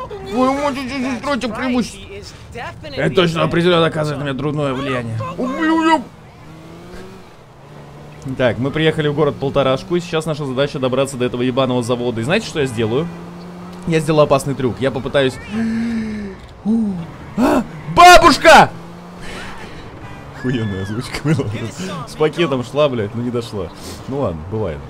Твою мать, против преимуществ. Это точно определенно оказывает на меня трудное влияние. Так, мы приехали в город Полторашку, и сейчас наша задача добраться до этого ебаного завода. И знаете, что я сделаю? Я сделаю опасный трюк. Я попытаюсь... Бабушка! Охуенная озвучка была. С пакетом шла, блядь, но не дошла. Ну ладно, бывает.